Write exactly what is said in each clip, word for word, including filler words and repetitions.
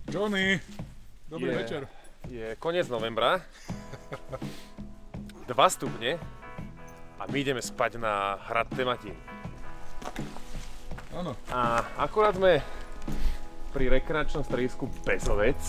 Johnny, dobrý je, večer. Je koniec novembra, dva stupne a my ideme spať na hrad Tematín. Áno. A akurát sme pri rekreačnom stredisku Bezovec.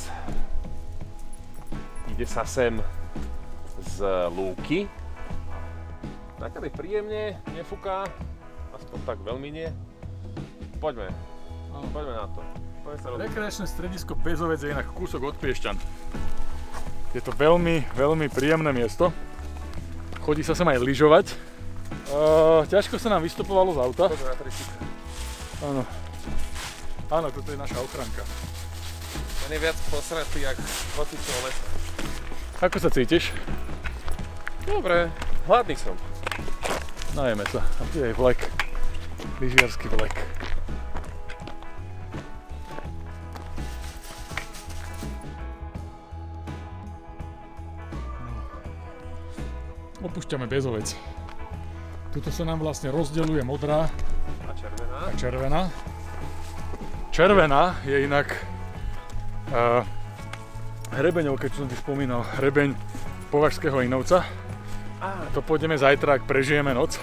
Ide sa sem z lúky. Takedy príjemne, nefúka, aspoň tak veľmi nie. Poďme, Áno. poďme na to. Poďme sa rozliť. Rekreačné stredisko Bezovec je inak kúsok od Piešťan. Je to veľmi, veľmi príjemné miesto. Chodí sa sem aj lyžovať. Uh, ťažko sa nám vystupovalo z auta. Poďme na tresík. Áno. Áno, toto je naša ochranka. On je viac posratý, jak hocičo lesa. Ako sa cítiš? Dobre, hladný som. Najeme sa. A tu je aj vlek. Lyžiarsky vlek. Opúšťame Bezovec. Tuto sa nám vlastne rozdeľuje modrá A červená? a červená. Červená je inak uh, hrebeňovka, čo som ti spomínal, hrebeň Považského Inovca. Á, To pôjdeme zajtra, ak prežijeme noc.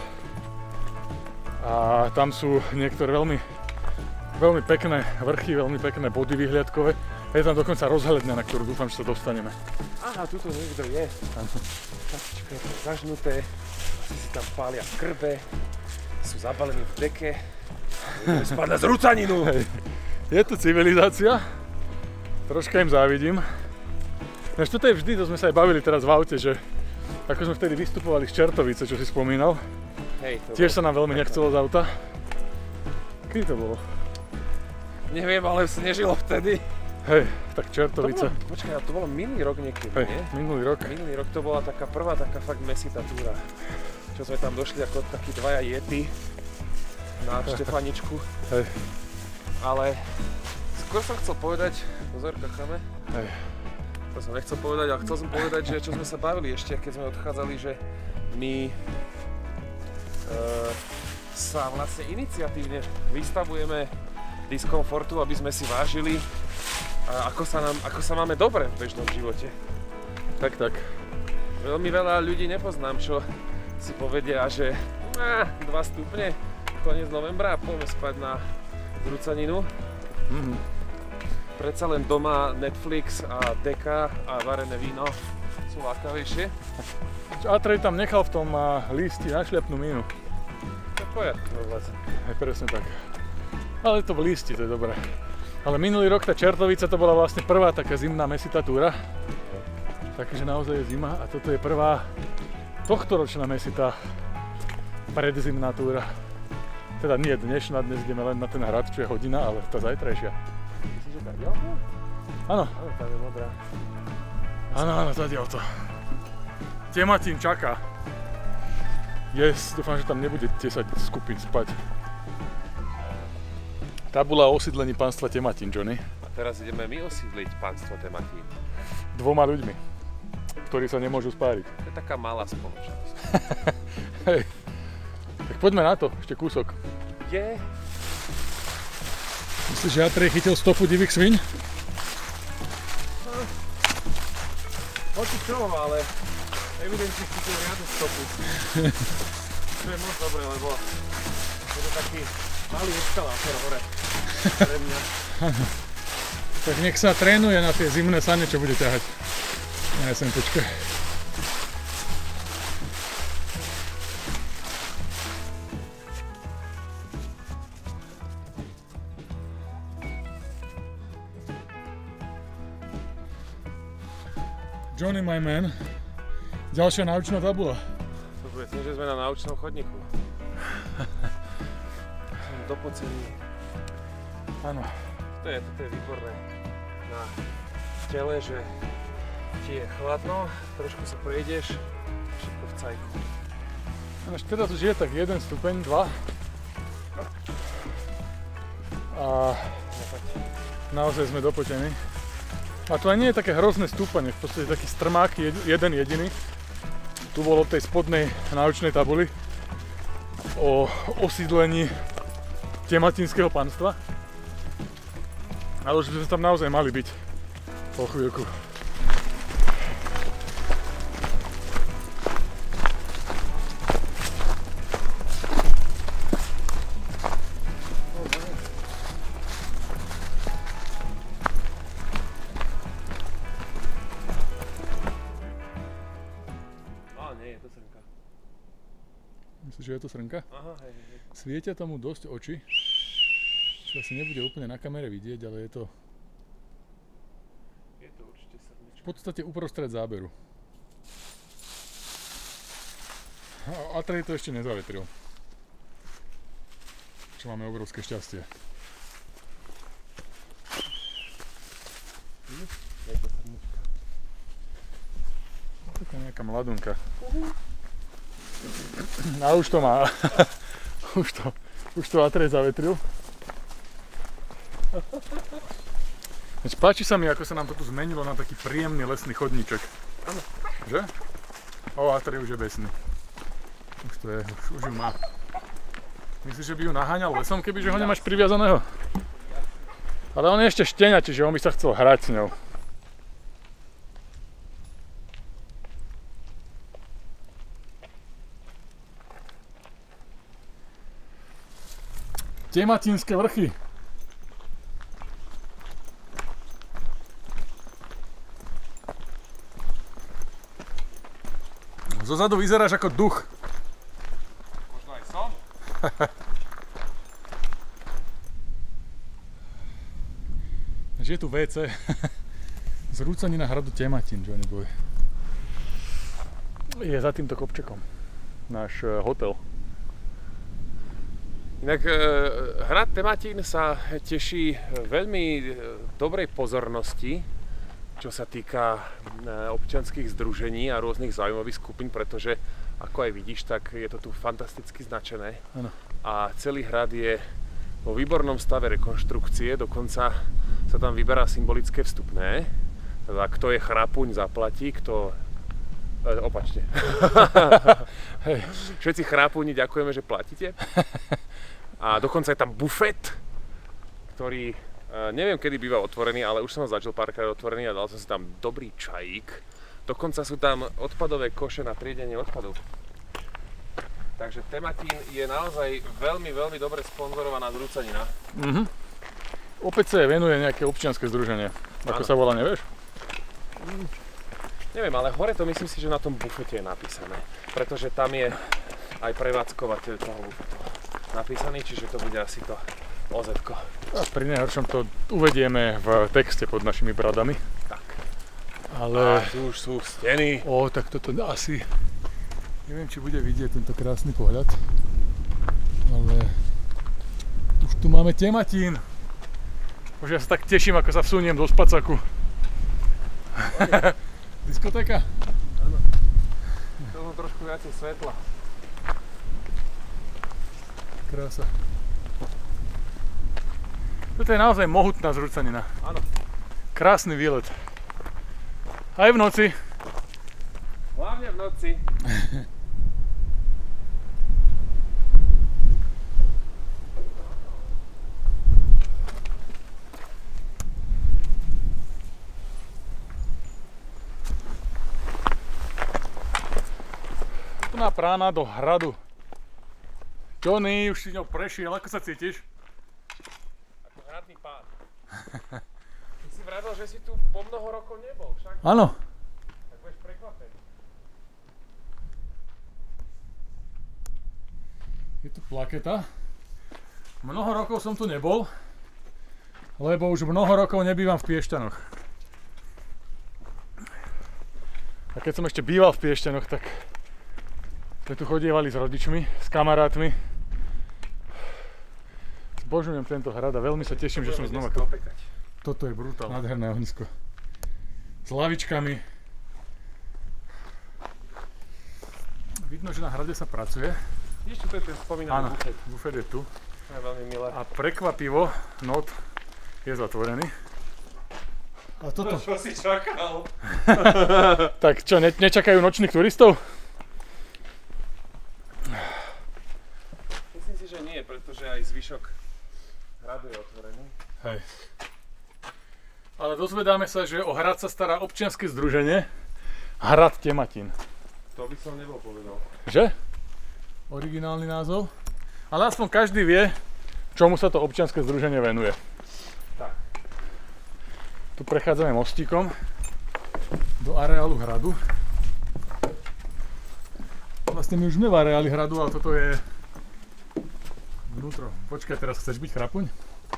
A tam sú niektoré veľmi, veľmi pekné vrchy, veľmi pekné body vyhliadkové. A je tam dokonca rozhľadňa, na ktorú dúfam, že sa dostaneme. aha, tuto niekto je. Kačička je to zažnuté, asi si tam pália krve, sú zabalení v deke. Budeme spať na zrúcaninu! Je tu civilizácia, troška im závidím. Než toto je vždy, to sme sa aj bavili teraz v aute, že ako sme vtedy vystupovali z Čertovice, čo si spomínal, Hej, to tiež bolo- sa nám veľmi nechcelo z auta. Kedy to bolo? Neviem, ale snežilo vtedy. Hej, tak To Čertovice. bolo, počkaj, to bolo minulý rok niekedy, Hej, nie? minulý rok. Minulý rok to bola taká prvá taká fakt mesitá túra. Čo sme tam došli ako takí dvaja yeti na Štefaničku. Hej, Ale skôr som chcel povedať, pozor, kachame. hej. To som nechcel povedať, ale chcel som povedať, že čo sme sa bavili ešte, keď sme odchádzali, že my e, sa vlastne iniciatívne vystavujeme diskomfortu, aby sme si vážili, a ako sa, nám, ako sa máme dobre v bežnom živote. Tak, tak. Veľmi veľa ľudí nepoznám, čo si povedia, že á, dva stupne, koniec novembra, poďme spať na zrúcaninu. Mhm. Predsa len doma Netflix a deka a varené víno sú lákavejšie. Atrej tam nechal v tom uh, lísti na šľapnú mínu. To je poriadku, vlastne. Hej, presne tak. Ale to v lísti, to je dobré. Ale minulý rok tá Čertovica to bola vlastne prvá taká zimná mesitá túra. Takže naozaj je zima a toto je prvá tohtoročná mesitá predzimná túra. Teda nie dnešná, dnes ideme len na ten hrad, čo je hodina, ale tá zajtrajšia. Myslíš, že tak ďaleko? Áno, Áno, tam je modrá. áno, áno, zadiaľ to. Tematín čaká. Yes, dúfam, že tam nebude desať skupín spať. Tabula o osídlení pánstva Tematín, Johnny. A teraz ideme my osídliť pánstvo Tematín. Dvoma ľuďmi, ktorí sa nemôžu spáriť. To je taká malá spoločnosť. Hej. Tak poďme na to, ešte kúsok. Je. Myslíš, že Atrej chytil stopu divých sviň? Hoci čo, ale evidentne chytil riadnu stopu. To je moc dobre, lebo je to taký malý eskalátor hore pre mňa. Tak nech sa trénuje na tie zimné sane, čo bude ťahať. Ja sem počkaj. Johnny, my man. Ďalšia náučná tabula. To bude tým, že sme na náučnom chodníku. Som dopocený. Áno. To je, toto je výborné na tele, že ti je chladno, trošku sa prejdeš, všetko v cajku. Až teraz už je tak jeden stupeň, dva. A naozaj sme dopotení. A to aj nie je také hrozné stúpanie, v podstate taký strmák, jeden jediný. Tu bolo v tej spodnej náučnej tabuli o osídlení Tematinského panstva. Ale už by sme tam naozaj mali byť. Po chvíľku. Myslíš, že je to srnka? Aha, hej, hej. Svietia tomu dosť oči, čo asi nebude úplne na kamere vidieť, ale je to... Je to určite srnečka. V podstate uprostred záberu. A Atrej to ešte nezavetril. Čo máme obrovské šťastie. Je to srnečka. Taká nejaká mladunka. A už to má. už to, už to Atrej zavetril. Veď páči sa mi, ako sa nám to tu zmenilo na taký príjemný lesný chodníček. Áno. Že? O, Atrej už je besný. Už to je, už, už ju má. Myslíš, že by ju naháňal lesom, kebyže ho nemáš priviazaného? Ale on je ešte šteňa, čiže on by sa chcel hrať s ňou. Tematínske vrchy. Zozadu vyzeráš ako duch. Možno aj som? Je tu vé cé. Zrúcanina hradu Tematín, Johnny Boy. Je za týmto kopčekom náš hotel. Inak e, hrad Tematín sa teší veľmi dobrej pozornosti, čo sa týka občianskych združení a rôznych záujmových skupín, pretože ako aj vidíš, tak je to tu fantasticky značené. Áno. A celý hrad je vo výbornom stave rekonštrukcie, dokonca sa tam vyberá symbolické vstupné. Teda kto je chrapuň, zaplatí, kto... E, opačne. Hej. Všetci chrápuni ďakujeme, že platíte. A dokonca je tam bufet, ktorý uh, neviem, kedy býva otvorený, ale už som ho začal párkrát otvorený a dal som si tam dobrý čajík. Dokonca sú tam odpadové koše na triedenie odpadov. Takže Tematín je naozaj veľmi, veľmi dobre sponzorovaná zrúcanina. Mhm. Opäť sa jej venuje nejaké občianske združenie. Ako Áno. sa volá, nevieš? Mm. Neviem, ale hore to myslím si, že na tom bufete je napísané. Pretože tam je aj prevádzkovateľ toho bufetu napísaný, čiže to bude asi to ó zet-ko. A pri najhoršom to uvedieme v texte pod našimi bradami. Tak. Ale... A tu už sú steny. Ó, tak toto asi... Neviem, či bude vidieť tento krásny pohľad. Ale... Už tu máme Tematín. Bože, ja sa tak teším, ako sa vsuniem do spacáku. Diskotéka? Áno. To mám trošku viacej svetla. Krása. Toto je naozaj mohutná zrúcanina. Áno. Krásny výlet. Aj v noci. Hlavne v noci. Úplná prána do hradu. Johnny, už si ňou prešiel, ako sa cítiš? Ako hradný pán. Ty si vravil, že si tu po mnoho rokov nebol, však? Áno. Tak budeš prekvapený. Je tu plaketa. Mnoho rokov som tu nebol, lebo už mnoho rokov nebývam v Piešťanoch. A keď som ešte býval v Piešťanoch, tak sme tu chodievali s rodičmi, s kamarátmi. Zbožňujem tento hrad a veľmi sa teším, že som znova tu. Toto je brutál. Nádherné ohnisko. S lavičkami. Vidno, že na hrade sa pracuje. Vidíš, tu je ten spomínaný bufet. Bufet je tu. To je veľmi milé. A prekvapivo, not je zatvorený. A toto... Čo si čakal? Tak čo, ne, nečakajú nočných turistov? Myslím si, že nie, pretože aj zvyšok hradu je otvorený. Hej. Ale dozvedáme sa, že o hrad sa stará občianske združenie Hrad Tematín. To by som nebol povedal. Že? Originálny názov. Ale aspoň každý vie, čomu sa to občianske združenie venuje. Tak. Tu prechádzame mostíkom do areálu hradu. Vlastne my už sme v areáli hradu, ale toto je vnútro. Počkaj, teraz chceš byť chrapuň?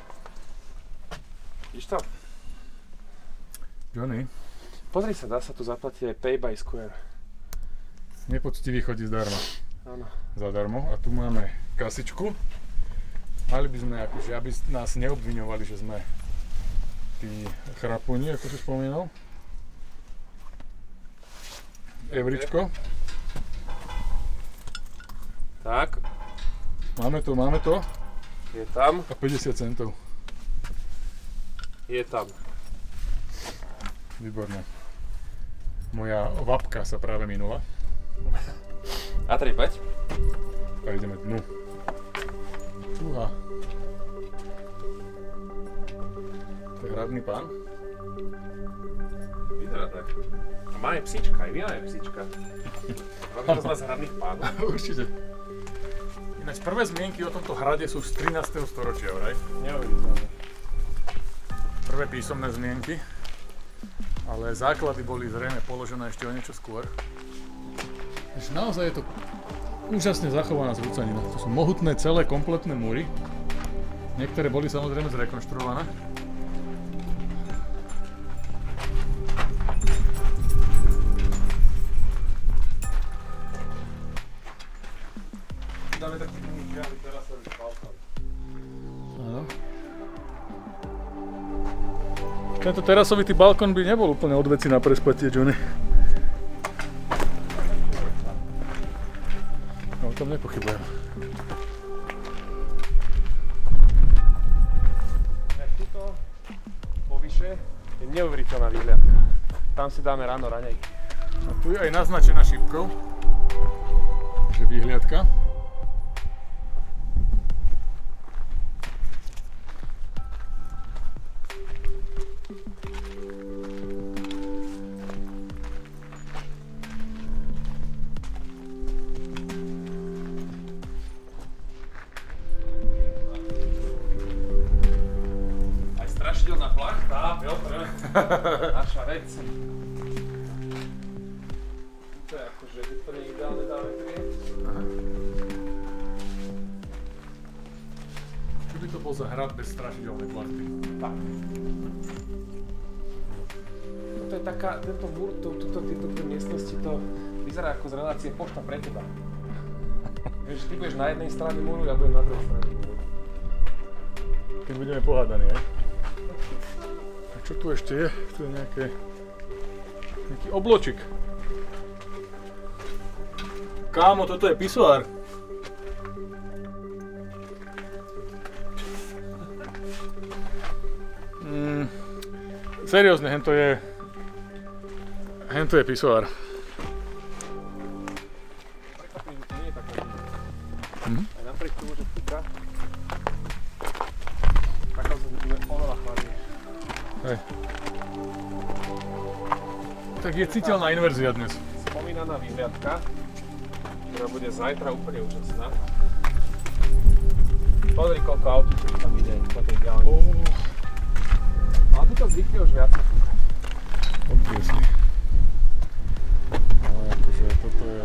Vidíš to? Johnny, Pozri sa, dá sa tu zaplatiť aj Pay by Square. nepoctivý chodí zdarma. Áno. Zadarmo. A tu máme kasičku. Mali by sme, akože, aby nás neobviňovali, že sme tí chrapuni, ako si spomínal. Evričko. Tak, Máme to, máme to. je tam, A päťdesiat centov. je tam. Výborné. Moja vapka sa práve minula. A tri päť. A ideme dnu. Fúha. To je hradný pán. Vyzerá tak. A máme psíčka, aj vy máme psíčka. Máme to z nás hradných pánov. Určite. Ináč prvé zmienky o tomto hrade sú z trinásteho storočia, vraj? Neuviditeľné. Prvé písomné zmienky. Ale základy boli zrejme položené ešte o niečo skôr. Takže naozaj je to úžasne zachovaná zrúcanina. To sú mohutné celé kompletné múry. Niektoré boli samozrejme zrekonštruované. Dáme taký minikály, teraz sa už balkón. Áno. Tento terasovitý balkón by nebol úplne od veci na prespatie, Johnny. No, o tom nepochybujem. Tak tuto, povyše, je neuveriteľná výhľadka. Tam si dáme ráno raňajky. A tu je aj naznačená šípkou, že výhliadka. Aj strašidelná plachta, Piotr. Naša vec. To je akože úplne ideálne dávetrie. Čo by to bol za hrad bez strašidelnej plachty? Tak. Toto je taká, tento múr, to, tuto, tieto miestnosti, to vyzerá ako z relácie Pošta pre teba. Vieš, ty budeš na jednej strane múru, ja budem na druhej strane múru. Keď budeme pohádaní, aj? A čo tu ešte je? Tu je nejaké... nejaký obločik. Kámo, toto je pisoár. Mm, seriózne, hento je... Hento je pisoár. Prekvapím, že to nie je taká zima. Mhm. Aj napriek tomu, že fúka, taká sa bude oveľa chladnejšia. Hej. Tak je citeľná inverzia dnes. Spomínaná výhľadka, ktorá bude zajtra úplne úžasná. Pozri, koľko autíček tam ide po tej diaľnici. Oh, Ale tu to zvykne už viacej fúkať. obviesli. Ale akože toto je...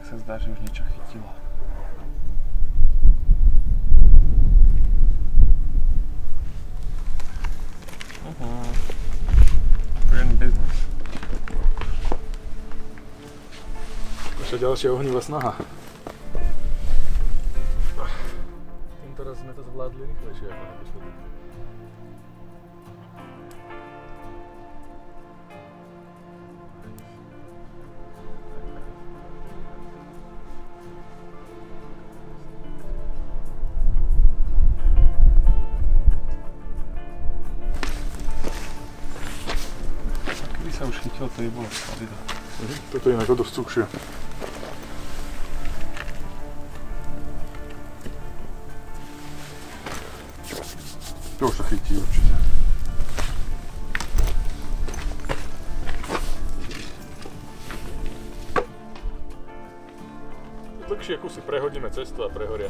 sa zdá, že už niečo chytilo. Uh-huh. Brand business. Naša ďalšia ohnivá snaha. Teraz sme to zvládli rýchlejšie ako naposledy. Keby sa už chytilo, to by bolo sladidlo. Mhm, toto je inak o dosť cukšie. To už sa chytí určite. Dlhšie kusy prehodíme cestu a prehoria.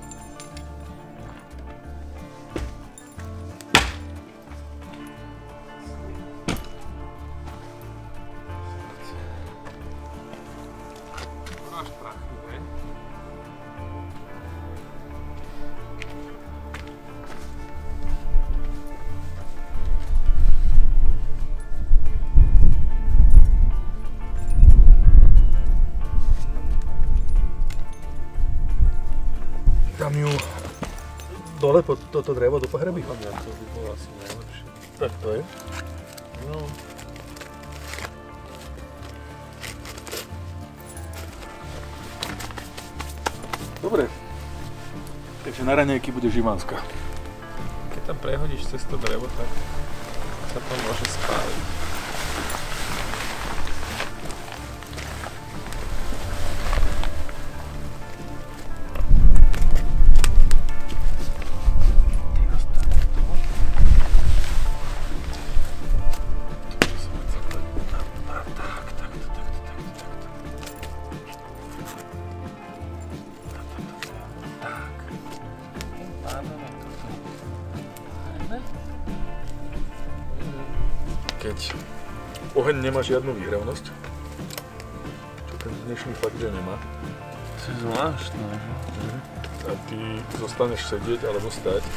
Máš prachy, ne? Dám ju dole pod toto drevo do pohreby. Ja, to by bolo asi najlepšie. Tak to je. No. Dobre. Takže na raňajky bude živánska. Keď tam prehodíš cez to drevo, tak sa to môže spáliť. Keď oheň nemá žiadnu výhravnosť, čo ten dnešný fakt, že nemá, To je zvláštne. a ty zostaneš sedieť alebo stať,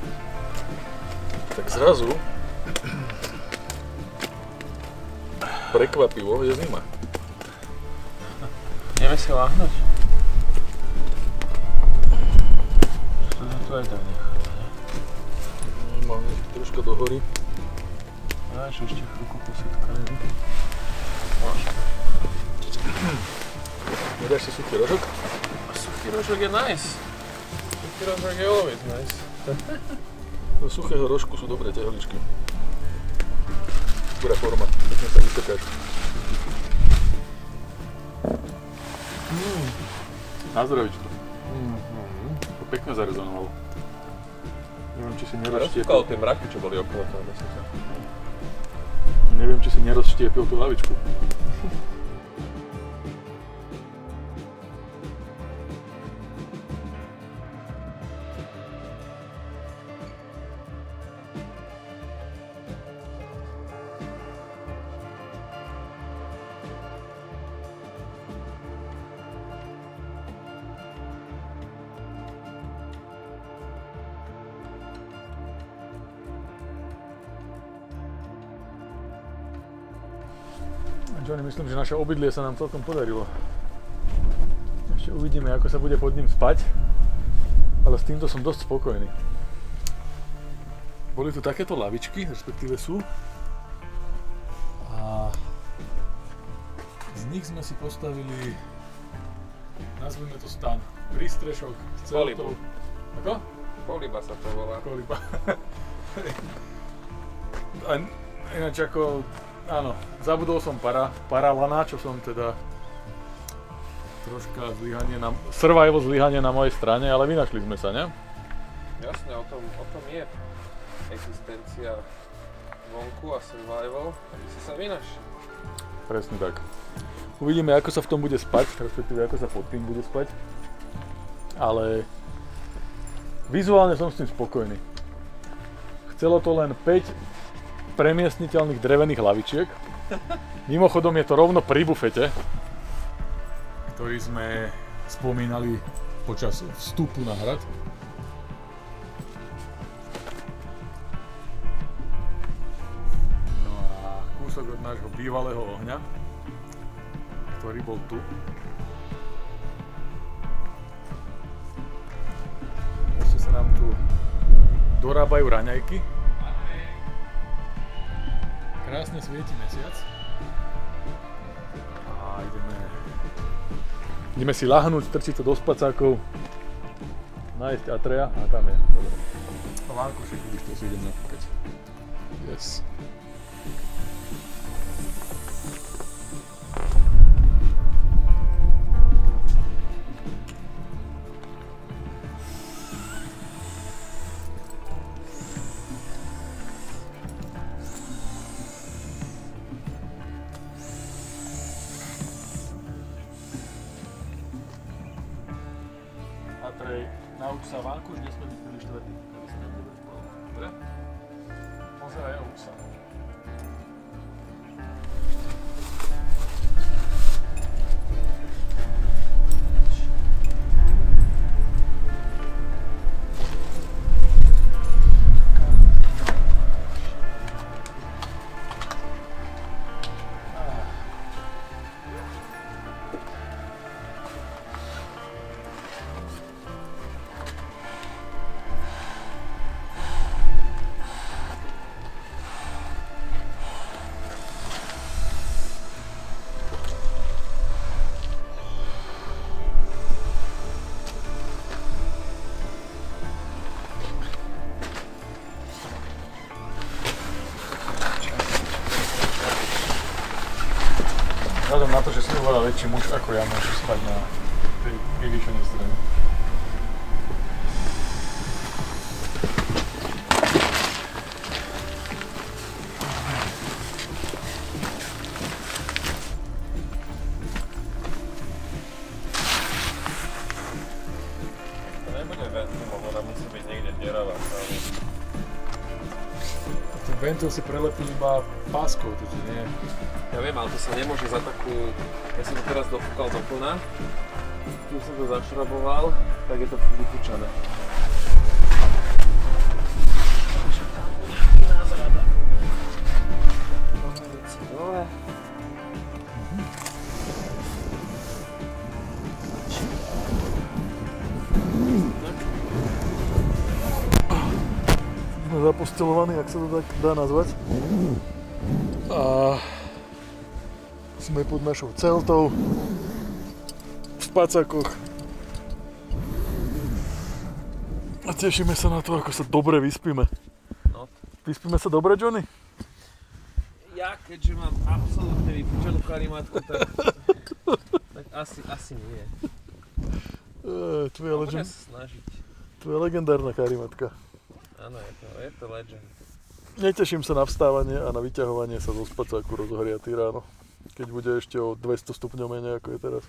tak zrazu prekvapivo je zima. Ideme si láhnuť. Čo to tu aj tak nechá, ne? Mám troška do hory. Máš ešte chvíľku posetkať. Máš. Nedáš si suchý rožok? Suchý rožok je nice. Suchý rožok je always nice. Do suchého rožku sú dobré tehličky. Dobrá forma, pekne sa vypekáš. Mm. Na zdravíčko. Mm-hmm. To pekne zarezonovalo. Neviem, či si Rozkúkal nerozštiepil. tie mraky, čo boli okolo toho mesiaca. Neviem, či si nerozštiepil tú lavičku. Johnny, myslím, že naše obydlie sa nám celkom podarilo. Ešte uvidíme, ako sa bude pod ním spať, ale s týmto som dosť spokojný. Boli tu takéto lavičky, respektíve sú. A z nich sme si postavili, nazvime to stan, prístrešok s celou tou... Ako? Koliba sa to volá. Koliba. A ináč ako... Áno, zabudol som para, paralana, čo som teda troška zlyhanie na, survival zlyhanie na mojej strane, ale vynašli sme sa, ne? Jasne, o tom, o tom je existencia vonku a survival, aby si sa vynašiel. Presne tak. Uvidíme, ako sa v tom bude spať, respektíve ako sa pod tým bude spať, ale vizuálne som s tým spokojný. Chcelo to len päť premiestniteľných drevených lavičiek. Mimochodom je to rovno pri bufete. ktorý sme spomínali počas vstupu na hrad. No a kúsok od nášho bývalého ohňa, ktorý bol tu. Ešte sa nám tu dorábajú raňajky. Krásne svieti mesiac. A ideme, ideme si lahnúť, strčiť to do spacákov, nájsť Atreja a tam je. Dobre. A Vánkušek, vidíš, to si idem napúkať. Yes. Atrej, nauč sa Vánkuš, nesmie byť príliš tvrdý, aby sa nám dobre spalo. Dobre? Pozeraj a uč sa. Vzhľadom na to, že som oveľa väčší muž ako ja, môžu spať na tej vyvýšenej strane. To nebude ventil, ona musí byť niekde deravá. Ten ventil si prelepil iba páskou, to ti nie. Ja viem, ale to sa nemôže za takú... Ja som to teraz dofúkal do plna. Tu som to zašroboval, tak je to vyfúčané. Dole. Sme zapostelovaní, ak sa to tak dá nazvať. A sme pod našou celtou v pacákoch a tešíme sa na to, ako sa dobre vyspíme. No. Vyspíme sa dobre, Johnny? Ja, keďže mám absolútne vypúčanú karimatku, tak, tak asi, asi nie. E, tu, je No, legend... budem sa snažiť. tu je legendárna karimatka. Áno, je to, je to legend. Neteším sa na vstávanie a na vyťahovanie sa zo spacáku rozohriatý ráno. Keď bude ešte o dvesto stupňov menej ako je teraz.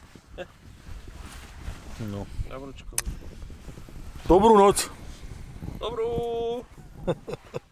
No. Dobrúčko. Dobrú noc! Dobrú!